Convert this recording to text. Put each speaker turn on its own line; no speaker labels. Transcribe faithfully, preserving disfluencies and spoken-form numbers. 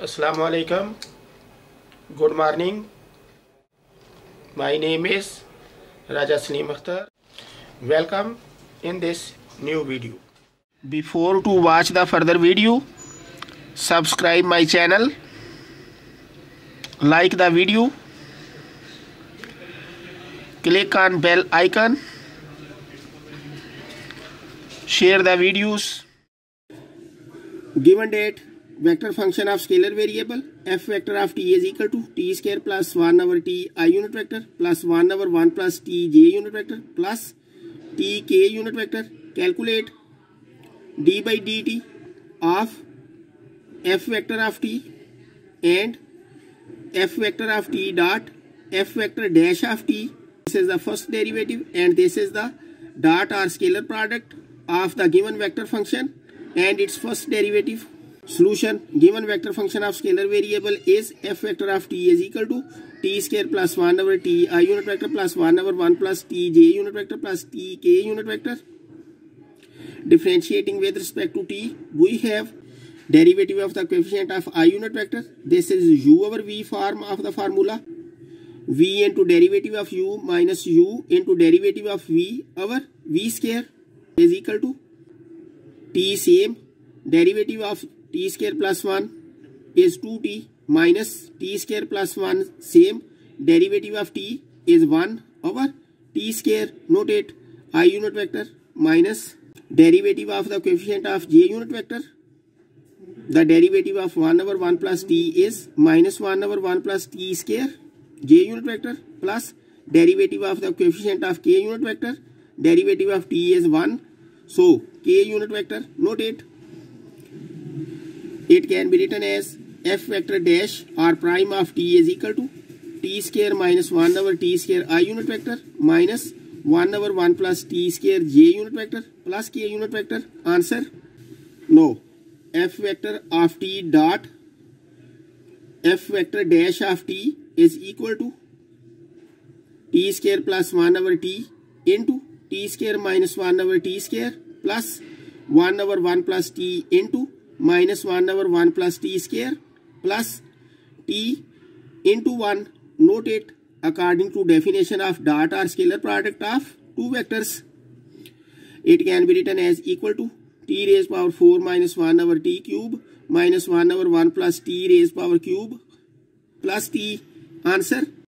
Assalamu alaikum. Good morning. My name is Raja Salim Akhtar. Welcome in this new video. Before to watch the further video, subscribe my channel, like the video, click on bell icon, share the videos. Given date, vector function of scalar variable f vector of t is equal to t square plus one over t I unit vector plus one over one plus t j unit vector plus t k unit vector. Calculate d by dt of f vector of t and f vector of t dot f vector dash of t. This is the first derivative and this is the dot or scalar product of the given vector function and its first derivative. Solution: given vector function of scalar variable is f vector of t is equal to t square plus one over t I unit vector plus one over one plus t j unit vector plus t k unit vector. Differentiating with respect to t, we have derivative of the coefficient of I unit vector. This is u over v form of the formula. V into derivative of u minus u into derivative of v over v square is equal to t same. Derivative of t square plus one is two t minus t square plus one same. Derivative of t is one over t square. Notate I unit vector minus derivative of the coefficient of j unit vector. The derivative of one over one plus t is minus one over one plus t square j unit vector plus derivative of the coefficient of k unit vector. Derivative of t is one. So k unit vector, notate it can be written as f vector dash or prime of t is equal to t square minus one over t square I unit vector minus one over one plus t square j unit vector plus k unit vector. Answer: no. F vector of t dot f vector dash of t is equal to t square plus one over t into t square minus one over t square plus one over one plus t into minus one over one plus t square plus t into one. Note it according to definition of dot or scalar product of two vectors. It can be written as equal to t raised power four minus one over t cube minus one over one plus t raised power cube plus t. Answer: